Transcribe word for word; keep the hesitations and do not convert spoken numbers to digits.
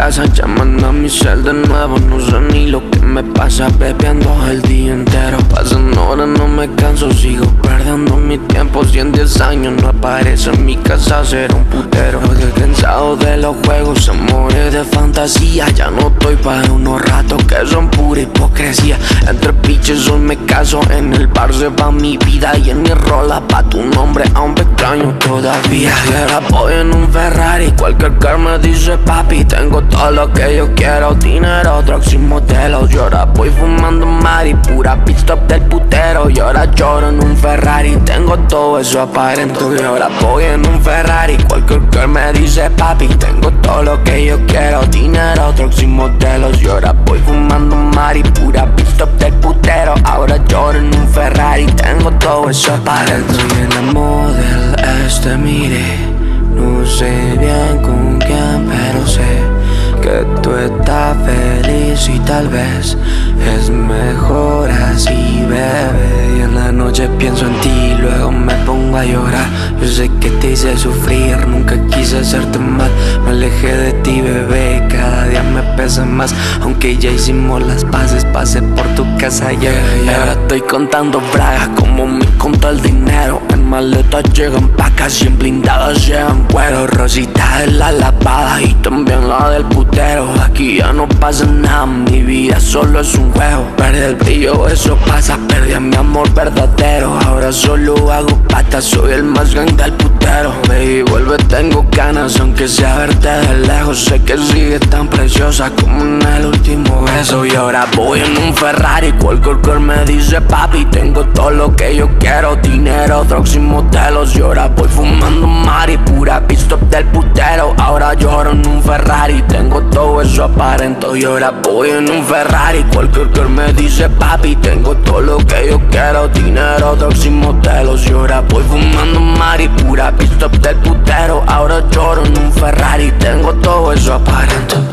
casa, llaman a mi cel de nuevo. No sé ni lo que me pasa, bebiendo el día entero. Pasan horas, no me canso, sigo perdiendo mi tiempo. Si en diez años no aparece en mi casa, será un putero. Estoy cansado de los juegos, amores de fantasía. Ya no estoy para unos ratos que son pura hipocresía. Entre piches hoy me caso, en el bar se va mi vida. Y en mi rola pa' tu nombre aún me extraño todavía. Y ahora voy en un Ferrari, cualquier car me dice papi. Tengo todo lo que yo quiero, dinero, drugs y modelos. Y ahora voy fumando mari, pura pit stop del putero. Y ahora lloro en un Ferrari, tengo todo eso aparento. Y ahora voy en un Ferrari, cualquier car me dice papi. Tengo todo lo que yo quiero, dinero, drugs y modelos. Y ahora voy fumando mari, pura pit stop del putero. Ahora lloro en un Ferrari, tengo todo eso aparento. Y en la model este mire, no sé bien con quién, pero sé que tú estás feliz y tal vez es mejor así, bebé. Y en la noche pienso en ti, luego me pongo a llorar. Yo sé que te hice sufrir, nunca quise hacerte mal. Me alejé de ti, bebé, cada día me pesa más. Aunque ya hicimos las paces, pasé por tu casa ayer. Y ahora estoy contando bragas como me contó el dinero. En maletas llegan pacas y en blindadas llegan cuero. Rosita de la lavada y también la del putero. Aquí ya no pasa nada, mi vida solo es un juego. Perdí el brillo, eso pasa, perdí a mi amor verdadero. Ahora solo hago patas, soy el más grande del putero. Baby, vuelve, tengo ganas, aunque sea verte de lejos. Sé que sigues tan preciosa como en el último beso. Y ahora voy en un Ferrari, cualquier car me dice papi. Tengo todo lo que yo quiero, dinero, drugs y modelos. Y ahora voy fumando mari, pura pit stop del putero. Ahora lloro en un Ferrari, tengo todo eso aparento. Y ahora voy en un Ferrari, cualquier car me dice papi. Tengo todo lo que yo quiero, dinero, drugs y modelos. Y ahora voy fumando mari, pura pit stop del putero. Ahora lloro en un Ferrari, tengo todo eso aparento.